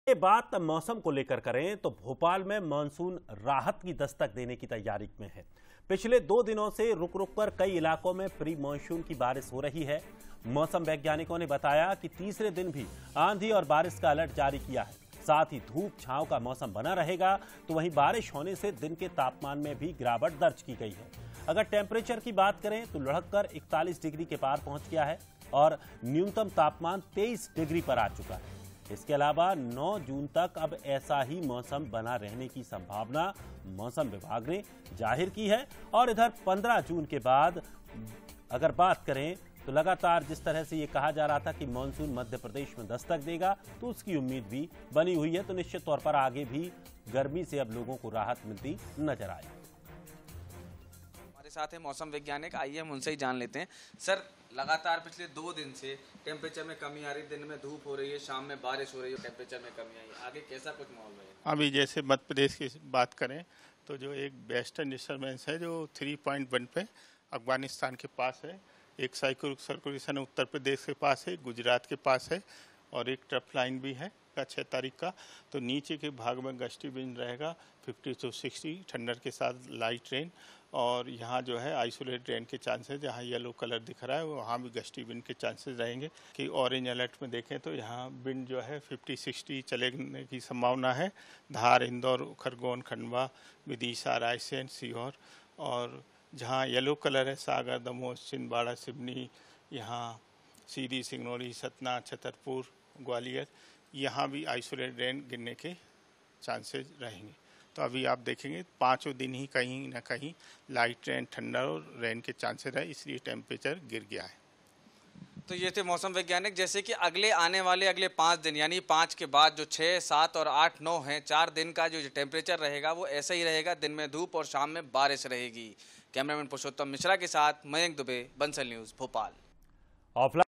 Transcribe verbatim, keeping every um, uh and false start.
ये बात मौसम को लेकर करें तो भोपाल में मानसून राहत की दस्तक देने की तैयारी में है। पिछले दो दिनों से रुक रुक कर कई इलाकों में प्री मानसून की बारिश हो रही है। मौसम वैज्ञानिकों ने बताया कि तीसरे दिन भी आंधी और बारिश का अलर्ट जारी किया है। साथ ही धूप छांव का मौसम बना रहेगा, तो वहीं बारिश होने से दिन के तापमान में भी गिरावट दर्ज की गई है। अगर टेम्परेचर की बात करें तो लुढ़ककर इकतालीस डिग्री के पार पहुंच गया है और न्यूनतम तापमान तेईस डिग्री पर आ चुका है। इसके अलावा नौ जून तक अब ऐसा ही मौसम बना रहने की संभावना मौसम विभाग ने जाहिर की है। और इधर पंद्रह जून के बाद अगर बात करें तो लगातार जिस तरह से ये कहा जा रहा था कि मानसून मध्य प्रदेश में दस्तक देगा, तो उसकी उम्मीद भी बनी हुई है। तो निश्चित तौर पर आगे भी गर्मी से अब लोगों को राहत मिलती नजर आएगी। हमारे साथ है मौसम वैज्ञानिक, आइए हम उनसे ही जान लेते हैं। सर, लगातार पिछले दो दिन से टेम्परेचर में कमी आ रही है, दिन में धूप हो रही है, शाम में बारिश हो रही है, टेम्परेचर में कमी आई है, आगे कैसा कुछ माहौल रहेगा? अभी जैसे मध्य प्रदेश की बात करें तो जो एक वेस्टर्न डिस्टर्बेंस है जो तीन पॉइंट एक पे अफगानिस्तान के पास है, एक साइक्लो सर्कुलेशन उत्तर प्रदेश के पास है, गुजरात के पास है और एक ट्रफ लाइन भी है का छः तारीख का। तो नीचे के भाग में गस्टी विंड रहेगा पचास टू साठ, ठंडर के साथ लाइट रेन। और यहाँ जो है आइसोलेटेड रेन के चांसेस, जहाँ येलो कलर दिख रहा है वहाँ भी गस्टी विंड के चांसेस रहेंगे। कि ऑरेंज अलर्ट में देखें तो यहाँ विंड जो है पचास साठ चलने की संभावना है। धार, इंदौर, खरगोन, खंडवा, विदिशा, रायसेन, सीहोर। और जहाँ येलो कलर है सागर, दमोह, छिंदवाड़ा, सिवनी, यहाँ सीधी, सिंगरौली, सतना, छतरपुर, ग्वालियर, यहाँ भी आइसोलेटेड रेन गिरने के चांसेस रहेंगे। तो अभी आप देखेंगे पाँचों दिन ही कहीं ना कहीं लाइट रेन, ठंडा और रेन के चांसेस रहे, इसलिए टेम्परेचर गिर गया है। तो ये थे मौसम वैज्ञानिक। जैसे कि अगले आने वाले अगले पाँच दिन यानी पाँच के बाद जो छः, सात और आठ, नौ हैं, चार दिन का जो टेम्परेचर रहेगा वो ऐसा ही रहेगा। दिन में धूप और शाम में बारिश रहेगी। कैमरामैन पुरुषोत्तम मिश्रा के साथ मयंक दुबे, बंसल न्यूज़, भोपाल।